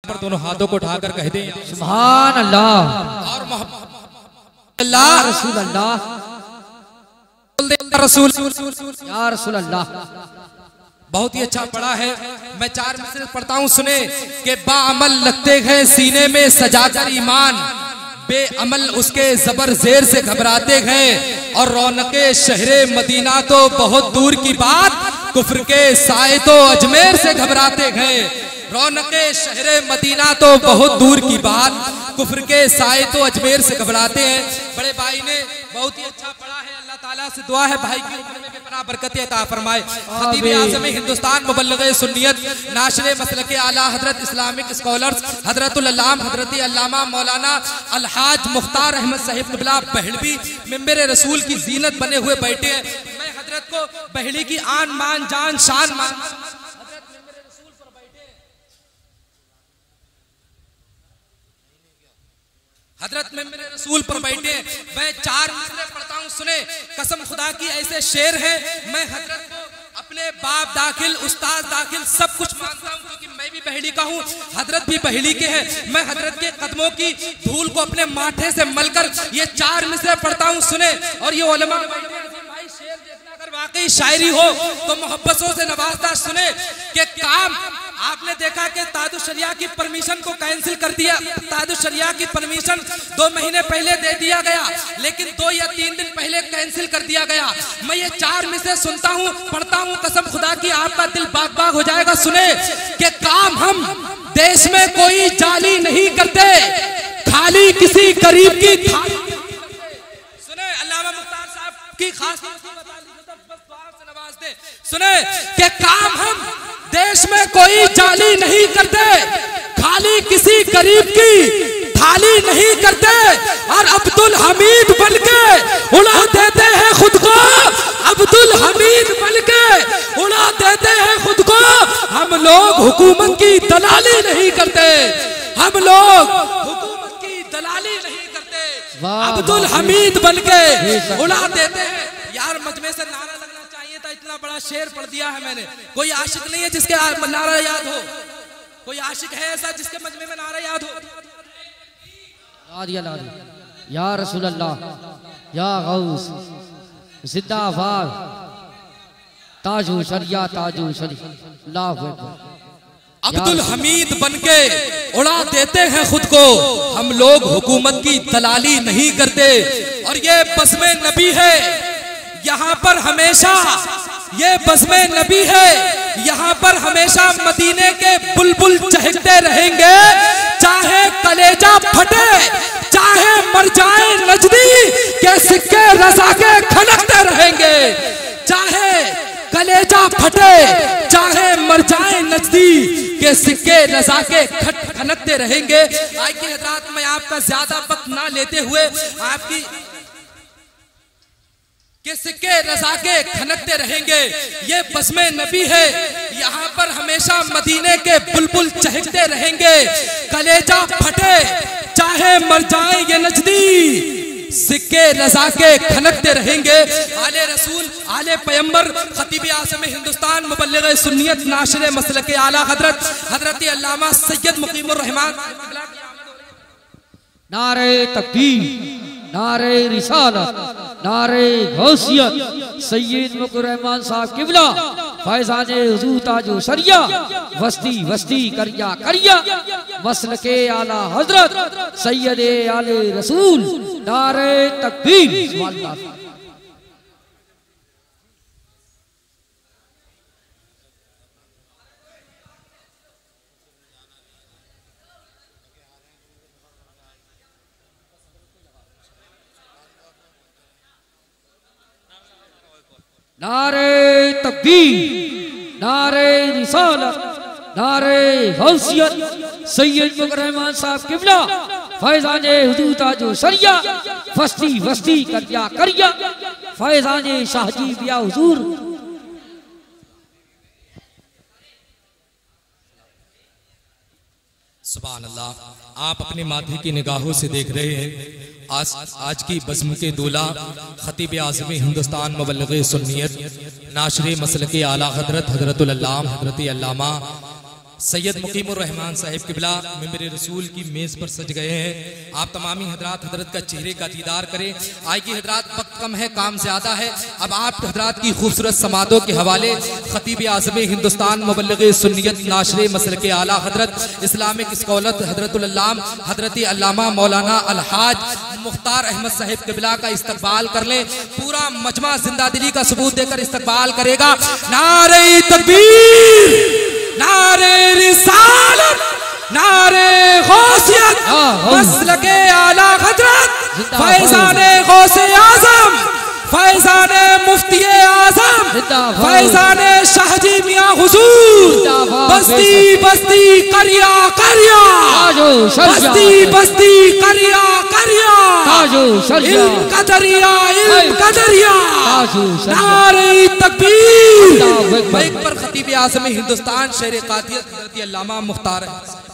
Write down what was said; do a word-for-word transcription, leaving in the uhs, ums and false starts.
पर दोनों हाथों को उठाकर कह दें सुभान अल्लाह और मोहब्बत अल्लाह रसूल अल्लाह रसूल या रसूल अल्लाह। बहुत ही अच्छा पढ़ा है। मैं चार मिसरे पढ़ता हूँ, सुने कि बाअमल लगते हैं सीने में सजाकर ईमान, बेअमल उसके जबर जेर से घबराते हैं, और रौनके शहरे मदीना तो बहुत दूर की बात, कुफ्र के साए तो अजमेर से घबराते हैं। रौनके शहरे मदीना तो बहुत दूर की बात, कुफ्र के साए तो अजमेर से घबराते हैं। बड़े भाई ने बहुत ही अच्छा पढ़ा है। अल्लाह ताला से दुआ है भाई की उम्र में बेपनाह बरकतें अता फरमाए। खतीब आज़म हिंदुस्तान मुबल्लिग़ सुन्नियत नाशरे मसलके आला हजरत इस्लामिक स्कॉलर्स हजरतुल अल्लाम हजरत अल्लामा मौलाना अलहाज मुख्तार अहमद साहिब क़िबला बहलवी मिंबर रसूल की जीनत बने हुए बैठे हैं। मैं हजरत को बहली की आन मान जान शान मान हजरत में मेरे रसूल पर बैठे। मैं चार मिसरे पढ़ता हूँ, सुने। कसम खुदा की ऐसे शेर है, मैं हजरत को अपने बाप दाखिल उस्ताद दाखिल सब कुछ मानता हूँ, क्योंकि मैं भी बहेली का हूँ, हजरत भी बहेली के हैं। मैं हजरत के कदमों की धूल को अपने माथे से मलकर ये चार मिसरे पढ़ता हूँ, सुने। और ये उलमा भाई शेर देखना अगर वाकई शायरी हो तो मोहब्बतों से नवाजता, सुने कि काम आपने देखा कि तादु शरिया की परमिशन को कैंसिल कर दिया। तादु शरिया की परमिशन दो महीने पहले दे दिया गया, लेकिन दो या तीन दिन पहले कैंसिल कर दिया गया। मैं ये चार मिसरे सुनता हूँ, पढ़ता हूँ, कसम खुदा की आपका दिल बाग बाग हो जाएगा। सुने कि काम हम देश में कोई जाली नहीं करते, खाली किसी गरीब की थाली। सुने अल्लामा मुख्तार साहब की खास नवाज दे। सुने कि काम हम देश में कोई जाली नहीं करते, खाली किसी गरीब की थाली नहीं करते, और अब्दुल हमीद बनके उड़ा देते हैं खुद को। अब्दुल हमीद बनके उड़ा देते हैं खुद को। हम लोग हुकूमत की दलाली नहीं करते, हम लोग हुकूमत की दलाली नहीं करते, अब्दुल हमीद बनके उड़ा देते हैं। यार मजमे से नारा लगना चाहिए था, इतना बड़ा शेर पढ़ दिया है मैंने। कोई आशिक नहीं है जिसके नारा याद हो? कोई आशिक है ऐसा जिसके मजमे में नारा याद हो? या रसूल अल्लाह, या गौस जिंदाबाद, ताजू शरिया ताजू शरिया। अब्दुल हमीद बनके उड़ा देते हैं खुद को, हम लोग हुकूमत की दलाली नहीं करते। और ये बज़्म नबी है यहाँ पर हमेशा, ये बज़्म नबी है यहाँ पर हमेशा मदीने के बुलबुल चहकते रहेंगे। चाहे कलेजा फटे, चाहे मर जाए नजदी के सिक्के रज़ा के खनकते रहेंगे। चाहे कलेजा फटे, चाहे मर जाए नजदी के सिक्के रज़ा के खनकते रहेंगे। आइए हज़रात, मैं आपका ज्यादा वक्त ना लेते हुए आपकी के सिक्के रज़ा के खनकते रहेंगे। ये बज़्म नबी है यहाँ पर हमेशा मदीने के बुलबुल चहकते रहेंगे। कलेजा फटे, चाहे मर जाए ये नजदी, सिक्के रज़ा के खनकते रहेंगे। आले रसूल, आले पैगंबर, खतीब आज़म हिंदुस्तान मुबल्लिग़ सुन्नियत नाशिर मसलके आला हजरत हजरत अल्लामा सैयद मुकीमुर रहमान। नारे तकबीर, नारे रिसालत, नारे गौसियत, सैयद मुक़र्रर रहमान साहब क़िबला, फैज़ाने हुज़ूर ताजो शरिया, वस्ती वस्ती करिया करिया, मसलके आला हजरत सैयद आले रसूल। नारे तकबीर, सुभान अल्लाह। नारे तकबीर, नारे रिसालत, नारे गौसियत, सैयद मुक़र्रर रहमान साहब क़िबला, फैज़ाने हुज़ूर ताजो शरिया, वस्ती वस्ती करिया करिया, फैज़ाने शाहजी बिया हुज़ूर। सुभान अल्लाह। आप अपने माथे की निगाहों से देख रहे हैं आज आज की बज़्म के दूल्हा खतीब आज़म हिंदुस्तान मुबल्लिग़ सुन्नियत नाशिर मसलके आला हजरत हजरतुल अल्लाम हजरत अल्लामा सैयद मुकीमुर रहमान साहिब किबला मिंबर रसूल की मेज पर सज गए हैं। आप तमामी हजरात हजरत का चेहरे का दीदार करें। आई की हजरात वक्त कम है, काम ज्यादा है। अब आप हजरात की खूबसूरत समातों के हवाले खतीब आज़म हिंदुस्तान मुबल्लिग सुन्नियत नाशरे मसल के आला हजरत इस्लामिक स्कॉलर हजरतुल अल्लाम हजरत अल्लामा मौलाना अलहाज मुख्तार अहमद साहिब किबला का इस्तकबाल कर लें। पूरा मजमा जिंदा दिली का सबूत देकर इस्तकबाल करेगा। नारे तकबीर, नारे रिसालत, नारे गौसियत, मसलके आला हजरत फैज़ाने गौसे आज़म, फैज़ाने मुफ्ती आज़म, फैज़ाने शाहजी मियां हुजूर, बस्ती बस्ती करिया करिया, बस्ती बस्ती करिया करिया, इल्म का दरिया, इल्म का दरिया, नारे तकबीर। माइक पर खतीब आज़म हिंदुस्तान शेर कातियत हज़रत अल्लामा मुख्तार